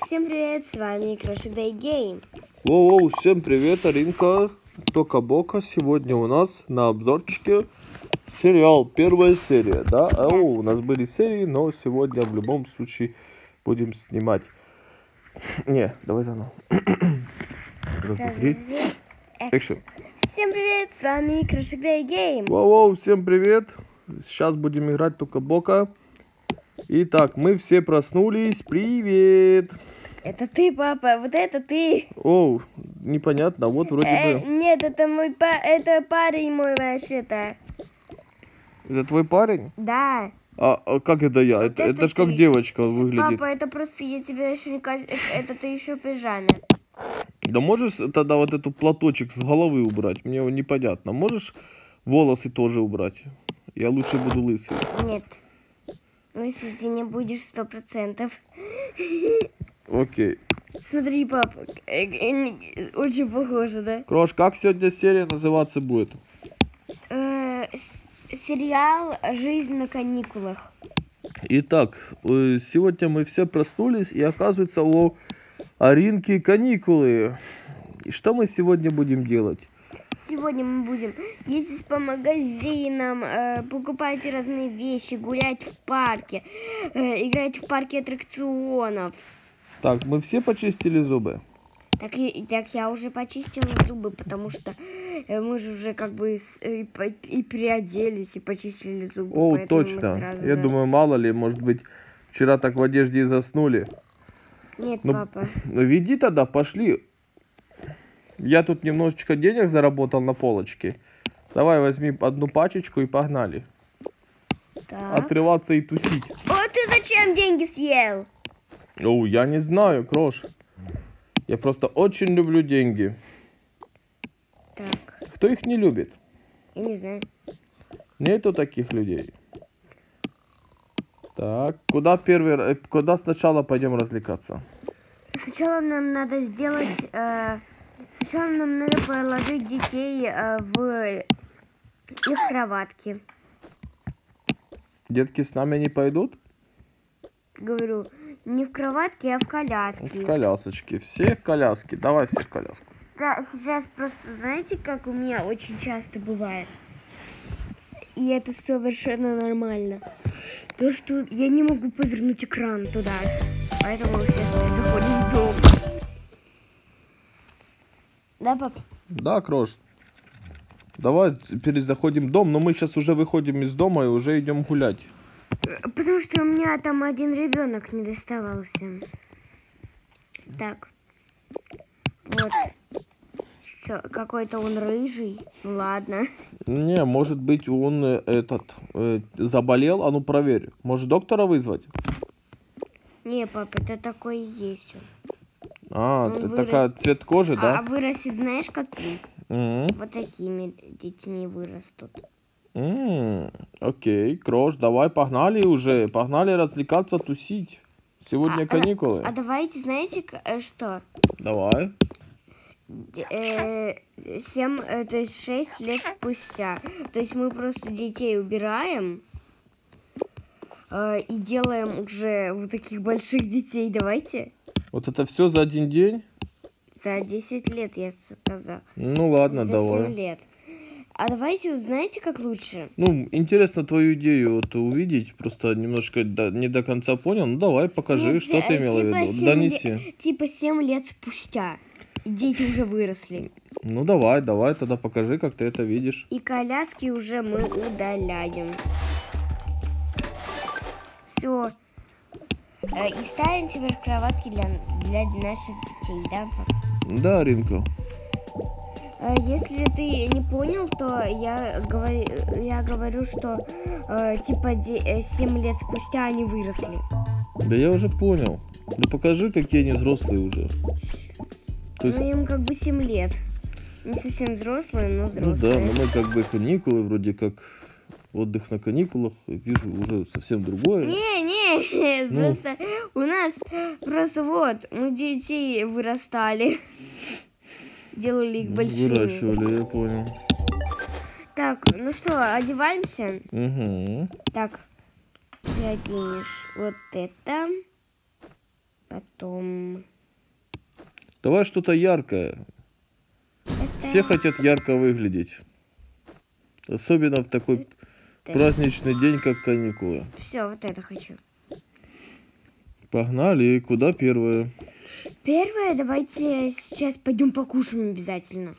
Всем привет, с вами Крошик Day Game. Воу, всем привет, Аринка, Тока-Бока. Сегодня у нас на обзорчике сериал, первая серия, да? Да. У нас были серии, но сегодня в любом случае будем снимать. Не, давай заново. Раз, два, три. Экшен. Всем привет, с вами Крошик Day Game. Воу, всем привет. Сейчас будем играть Тока-Бока. Итак, мы все проснулись. Привет. Это ты, папа, вот это ты. Оу, непонятно, вот вроде бы. Нет, это это парень мой вообще-то. Это твой парень? Да. А как это я? Вот Это ж как ты. девочка выглядит. Папа, это просто я тебя еще не это ты еще в пижаме. Да можешь тогда вот эту платочек с головы убрать? Мне непонятно. Можешь волосы тоже убрать? Я лучше буду лысый. Нет. Если ты не будешь 100%. Окей. Смотри, папа, очень похоже, да? Крош, как сегодня серия называться будет? Сериал «Жизнь на каникулах». Итак, сегодня мы все проснулись, и оказывается у Аринки каникулы. И что мы сегодня будем делать? Сегодня мы будем ездить по магазинам, покупать разные вещи, гулять в парке, играть в парке аттракционов. Так, мы все почистили зубы? Так я уже почистила зубы, потому что мы же уже как бы и переоделись, и почистили зубы. О, поэтому мы точно. сразу, Я думаю, мало ли, может быть, вчера так в одежде и заснули. Нет, Ну, папа. Ну, веди тогда, пошли. Я тут немножечко денег заработал на полочке. Давай возьми одну пачечку и погнали. Так. Отрываться и тусить. О, ты зачем деньги съел? О, я не знаю, Крош. Я просто очень люблю деньги. Так, Кто их не любит? я не знаю. Нету таких людей. Так, куда сначала пойдем развлекаться? Сначала нам надо сделать... Сначала нам надо положить детей в их кроватки. Детки с нами не пойдут? Говорю, не в кроватке, а в В коляске. колясочки. Все в коляске. Давай все в коляску. Да, сейчас просто, знаете, как у меня очень часто бывает? И это совершенно нормально. То, что я не могу повернуть экран туда. Поэтому мы все заходим в дом. Да, пап? Да, Крош. Давай перезаходим в дом, но мы сейчас уже выходим из дома и уже идем гулять. Потому что у меня там один ребенок не доставался. Так. Вот. Что, какой-то он рыжий. Ну ладно. Не, может быть он заболел, а ну проверь. Может доктора вызвать? Не, пап, это такой и есть он. А, Он ты вырос. такая цвет кожи, да? А вырастет, знаешь, каким? Мгм. Вот такими детьми вырастут. Окей, Крош, давай погнали уже. Погнали развлекаться, тусить. Сегодня каникулы. А давайте, знаете, что? Давай. 7, то есть 6 лет спустя. То есть мы просто детей убираем и делаем уже вот таких больших детей. Давайте. Вот это все за один день? За 10 лет, я сказал. Ну ладно, За давай. 7 лет. А давайте, узнаете, как лучше? Ну, интересно твою идею вот увидеть, просто немножко не до конца понял. Ну давай, покажи, Нет, что ты имела в типа виду. 7 Донеси. Типа 7 лет спустя. И дети уже выросли. Ну давай, тогда покажи, как ты это видишь. И коляски уже мы удаляем. Все. И ставим теперь кроватки для наших детей, да, пап? Да, Ринка. Если ты не понял, то я говорю, что типа 7 лет спустя они выросли. Да я уже понял. Ну покажи, какие они взрослые уже. То есть... Ну им как бы 7 лет. Не совсем взрослые, но Ну взрослые. да, но мы как бы каникулы, вроде как отдых на каникулах. Вижу уже совсем другое. Не, Ну. просто у нас просто вот мы детей вырастали, делали их большими. Выращивали, я понял. Так, ну что, одеваемся? Угу. Так, ты оденешь вот это. Потом... Давай что-то яркое. Все хотят ярко выглядеть. Особенно в такой праздничный день, как каникулы. Все, вот это хочу. Погнали. Куда первое? Первое, давайте сейчас пойдем покушаем обязательно.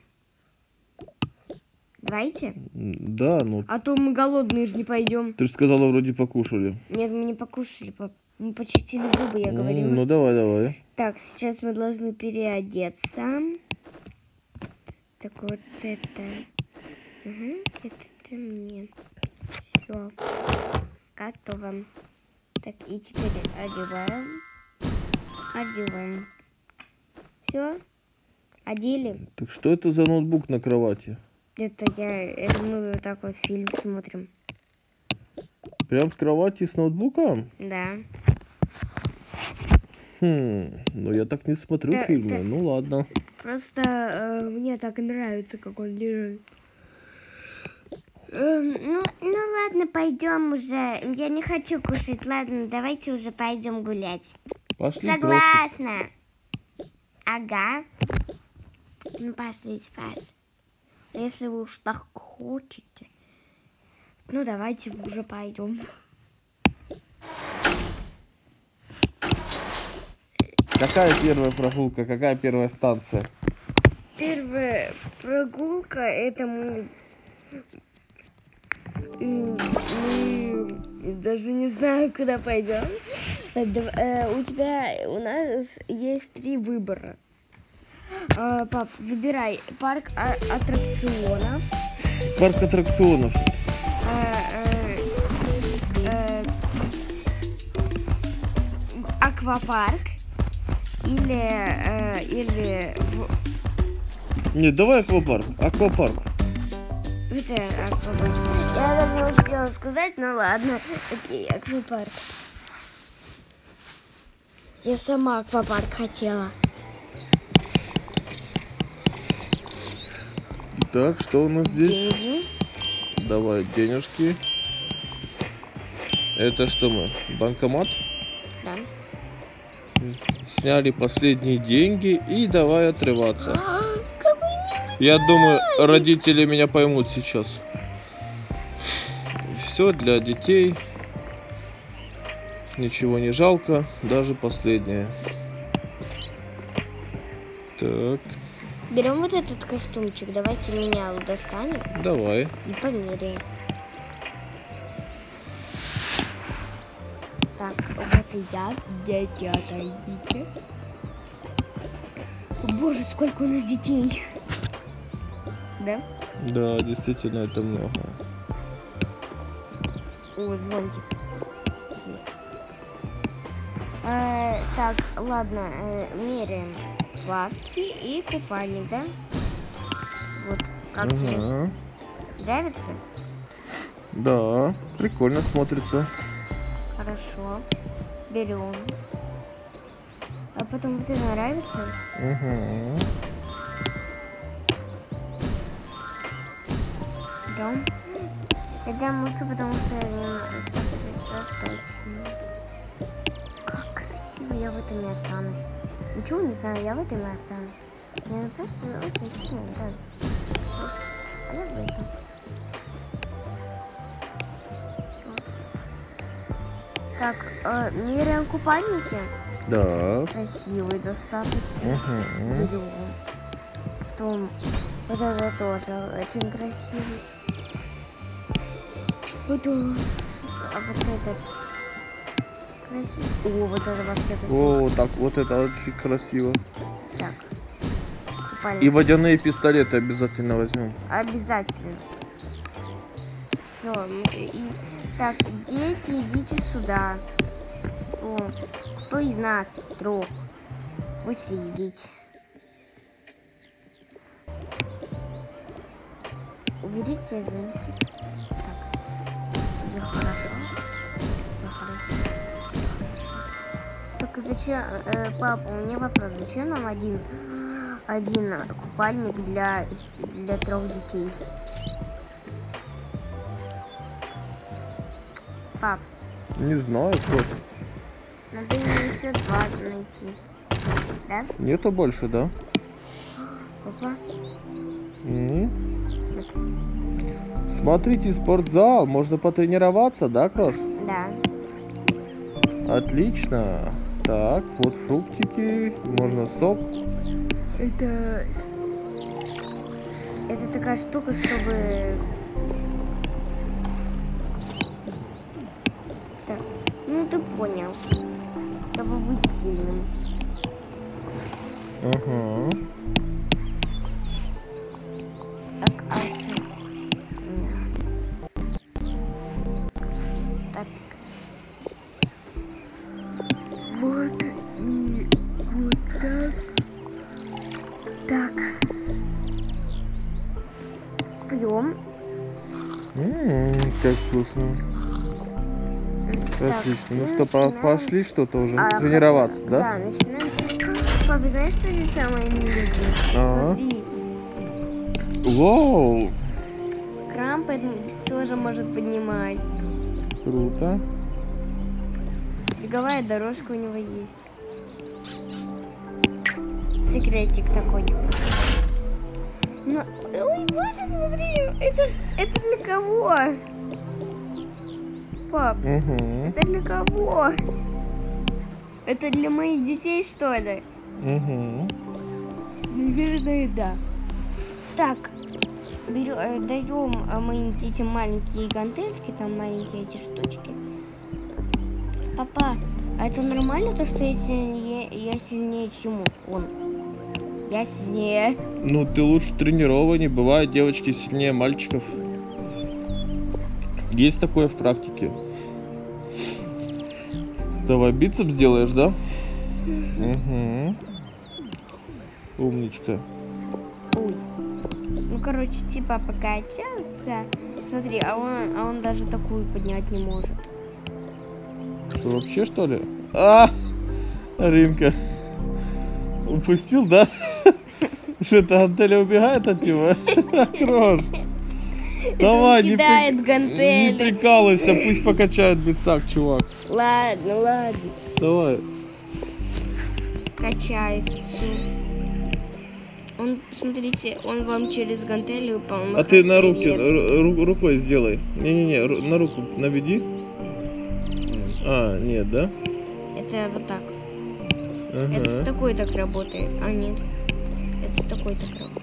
Давайте. Да, ну... А то мы голодные же не пойдем. Ты же сказала, вроде покушали. Нет, мы не покушали, мы почистили зубы, я говорила. Ну, давай. Так, сейчас мы должны переодеться. Так, вот это. Угу, это мне. Все. Готово. Так, и теперь одеваем. Все. Одели. Так что это за ноутбук на кровати? Это мы вот так вот фильм смотрим. Прям в кровати с ноутбуком? Да. Ну я так не смотрю фильмы. Ну ладно. Просто мне так и нравится, как он лежит. Ну ладно, пойдем уже. Я не хочу кушать. Ладно, давайте уже пойдем гулять. Пошли. Согласна. Ага. Ну пошлите, Паш. Если вы уж так хотите. Ну давайте уже пойдем. Какая первая прогулка? Какая первая станция? Первая прогулка, это мы даже не знаю, куда пойдем. У нас есть 3 выбора. Пап, выбирай парк аттракционов. Парк аттракционов. Аквапарк или Нет, давай аквапарк. Аквапарк. Это аквапарк. Я даже не успела сказать, ну ладно. Окей, аквапарк. Я сама аквапарк хотела. Так, что у нас здесь? Деньги. Давай, денежки. Это что мы? Банкомат? Да. Сняли последние деньги и давай отрываться. Я думаю, родители меня поймут сейчас. Все для детей. Ничего не жалко, даже последнее. Так. Берем вот этот костюмчик. Давайте меня достанем. Давай. И померяем. Так, вот и я. Дети, отойдите. Боже, сколько у нас детей. Да? Да, действительно, это много. О, звонки. Так, ладно, меряем плавки и купальник, да? Вот, как тебе? Нравится? Да, прикольно смотрится. Хорошо. Берем. А потом тебе нравится? Идем. Идем лучше, потому что как красиво, я в этом не останусь. Ничего не знаю, я в этом не останусь. Мне просто очень сильно нравится. А я в этом. Так, меряем купальники. Да. Красивый достаточно. Берем. Потом вот это тоже очень красивый. Потом, а вот этот красивый. О, вот это вообще красиво. О, так, вот это очень красиво. Так, купальник. И водяные пистолеты обязательно возьмем. Обязательно. Все. Так, дети, идите сюда. О, кто из нас? Друг. Вы все идите. Уберите зонтик. Так. Тебе хорошо. Тебе хорошо. Так зачем, папа, у меня вопрос. Зачем нам один купальник для 3 детей? Пап. Не знаю, просто. Надо еще 2 найти. Да? Нету больше, да? Опа. М. Вот. Смотрите, спортзал. Можно потренироваться, да, Крош? Да. Отлично. Так, вот фруктики. Можно сок. Это такая штука, чтобы... Так, ну ты понял. Чтобы быть сильным. Ага. Так, так. Вот и вот так. Так. Пьем. Как вкусно. Так, Отлично. и Ну что, начинаем. пошли что-то уже тренироваться, да? Да, начинаем. Папа, знаешь, что здесь самое миленькое? Ага. Смотри, Вау, кран тоже может поднимать. круто. Беговая дорожка у него есть. Секретик такой. Но... Ой, боже, смотри, это для кого? Пап, Угу. это для кого? Это для моих детей, что ли? Угу. Наверное, да. Так, даем моим детям маленькие гантельки, там маленькие эти штучки. Папа, а это нормально, то, что я сильнее, чем он? Я сильнее. Ну, ты лучше тренированнее. Бывает, девочки сильнее мальчиков. Есть такое в практике. Давай бицепс сделаешь, да? Угу. Умничка. Ой. Ну, короче, типа покачал себя. Смотри, а он даже такую поднять не может. Что, вообще, что ли? А! Римка. Упустил, да? Что-то гантеля убегает от него? Крош. Давай, не кидает гантели. прикалывайся, пусть покачает бицак, чувак. Ладно. Давай. Качается. Он, смотрите, он вам через гантели упал. А ты на руки, рукой сделай. Не-не-не, на руку наведи. А, нет, да? Это вот так. Ага. Это с такой так работает. А, нет. Это с такой так работает.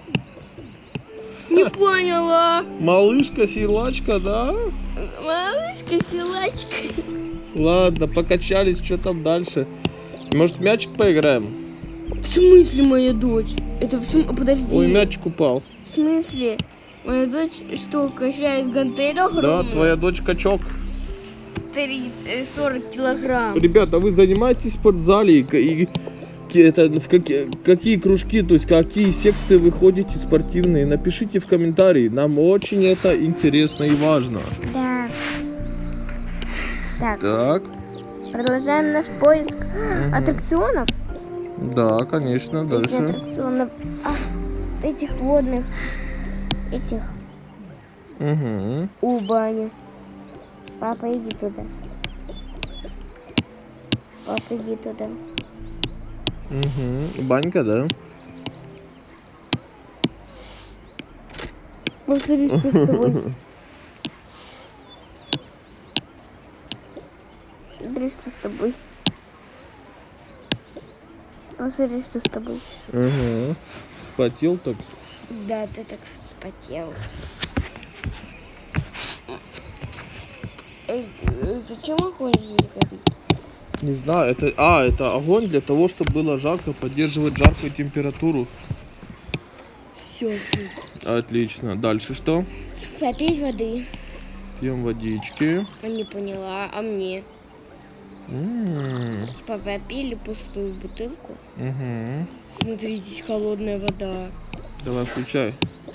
Не поняла. Малышка-силачка, да? Малышка-силачка. Ладно, покачались, что там дальше? Может, мячик поиграем? В смысле моя дочь? Это в смысле... Подожди. Ой, мячик упал. В смысле? Моя дочь что, качает гантель огромную? Да, твоя дочь качок. 40 килограмм. Ребята, вы занимаетесь в спортзале? И это, в какие кружки, то есть какие секции вы ходите спортивные? Напишите в комментарии. Нам очень это интересно и важно. Да. Так. Так. Продолжаем наш поиск аттракционов. Да, конечно, То есть дальше. аттракционов этих водных. Этих. Угу. У бани. Папа, иди туда. Папа, иди туда. Угу. Банька, да? Посмотри, что с тобой. Смотри, что с тобой. Посмотри, что с тобой. Угу. Вспотел так? Да, ты так вспотел. Зачем огонь не горит? Не знаю, это огонь для того, чтобы было жарко, поддерживать жаркую температуру. Все. Отлично. Дальше что? Попить воды. Пьем водички. Не поняла, а мне? Типа попили пустую бутылку. Угу. Смотрите, холодная вода. Давай, включай.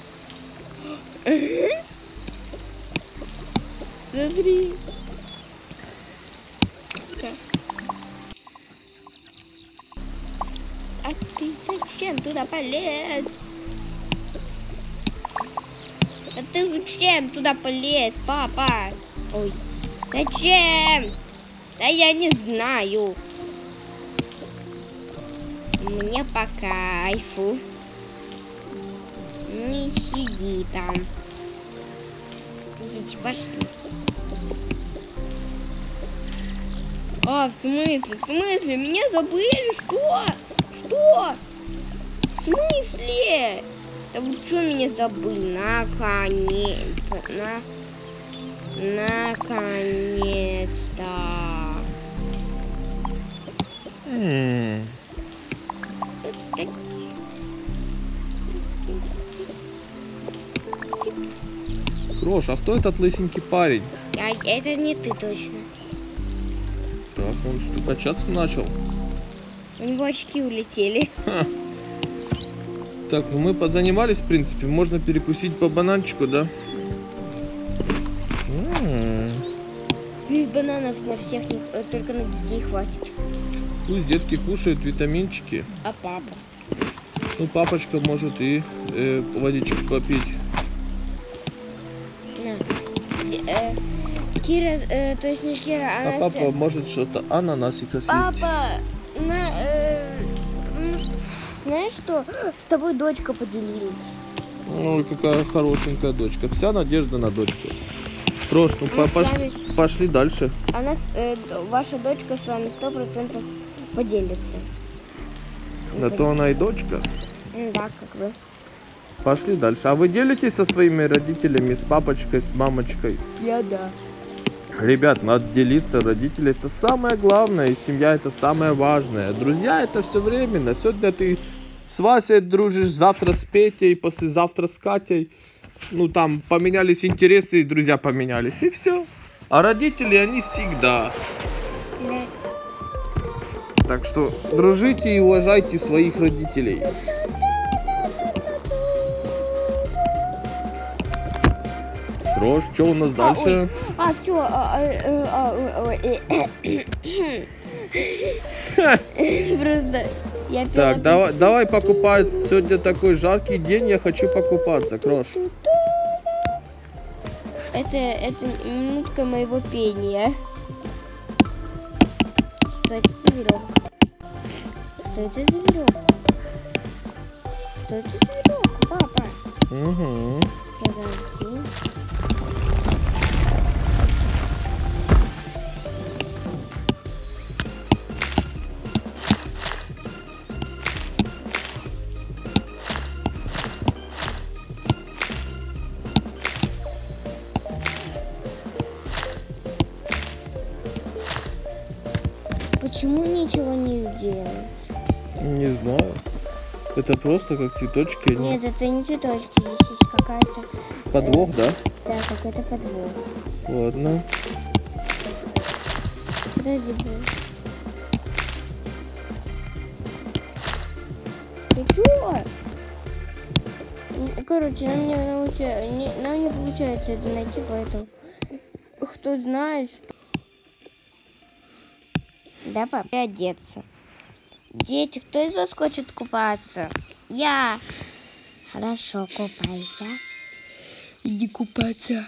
Смотри. А ты зачем туда полез? А ты зачем туда полез, папа? Ой. Зачем? Да я не знаю. Мне по кайфу. Ну и сиди там. Идите, пошли. А, в смысле? В смысле? Меня забыли? Что? Что? В смысле? Да вы что меня забыли? Наконец-то. Наконец-то. Крош, а кто этот лысенький парень? Это не ты точно. Так, он что, качаться начал? У него очки улетели. Ха. Так, ну мы позанимались, в принципе. Можно перекусить по бананчику, да? Бананов на всех, только на детей хватит. Пусть детки кушают витаминчики. А папа? Ну, папочка может и водички попить. На. Кира, то есть не Кира, а папа может что-то ананасика съесть. Папа, знаешь что? С тобой дочка поделилась. Ой, какая хорошенькая дочка. Вся надежда на дочку. Крош, ну пошли дальше. Ваша дочка с вами 100% поделится. Да то она и дочка. Да, как бы. Пошли дальше. А вы делитесь со своими родителями, с папочкой, с мамочкой? Я да. Ребят, надо делиться. Родители это самое главное, и семья это самое важное. Друзья это все временно. Сегодня ты с Васей дружишь, завтра с Петей, послезавтра с Катей. Ну там поменялись интересы, и друзья поменялись, и все. А родители они всегда. Да. Так что дружите и уважайте своих родителей. Крош, что у нас дальше? Все. Просто я пила. Так, давай покупать. Сегодня такой жаркий день, я хочу покупаться, Крош. Это минутка моего пения. Что это за веревка? Что это за веревка? Что это за веревка, папа? Угу. Подожди. Почему ничего не сделать? Не знаю. Это просто как цветочки. Нет, это не цветочки, здесь есть какая-то... Подвох, да? Да, какой-то подвох. Ладно. Подожди, ты чё? Короче, нам не получается это найти, поэтому... Кто знает, что... Да, пап, одеться. Дети, кто из вас хочет купаться? Я. Хорошо, купайся. Иди купаться.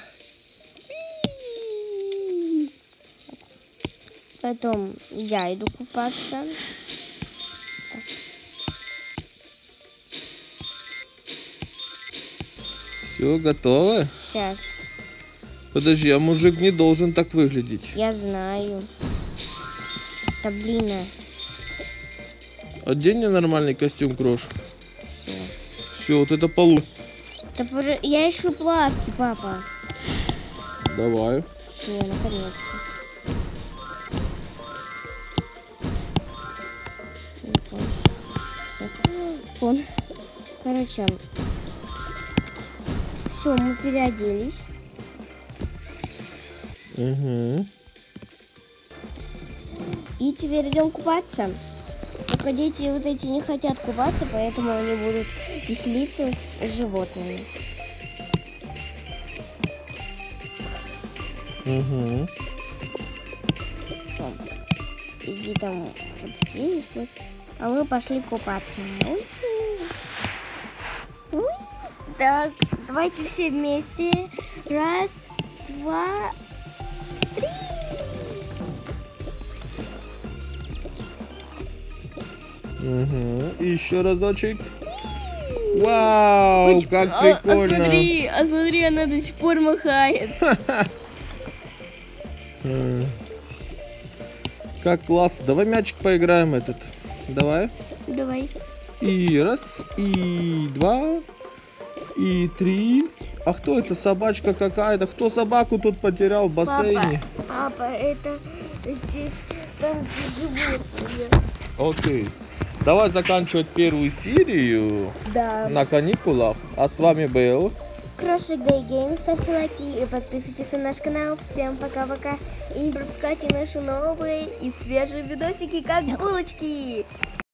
Потом я иду купаться. Так. Все, готово? Сейчас. Подожди, а мужик не должен так выглядеть. Я знаю. Да блин. Одень мне нормальный костюм, Крош. Все. Все, вот это полу. Да, я ищу плавки, папа. Давай. Все, наконец-то. Вон. Короче. Все, мы переоделись. Угу. И теперь идем купаться. Только дети вот эти не хотят купаться, поэтому они будут веселиться с животными. Угу. Иди там вот здесь, вот. А мы пошли купаться. Так, давайте все вместе. Раз, два, три. Угу. Еще разочек. Вау, как прикольно. Смотри, она до сих пор махает. Как классно. Давай мячик поиграем этот. Давай. Давай. И раз, и два, и три. А кто это? Собачка какая-то. Кто собаку тут потерял в бассейне? Папа, это здесь там животные. Окей. Давай заканчивать первую серию Да. на каникулах. А с вами был... Крошик Day Game. Ставьте лайки и подписывайтесь на наш канал. Всем пока-пока. И не пропускайте наши новые и свежие видосики, как булочки.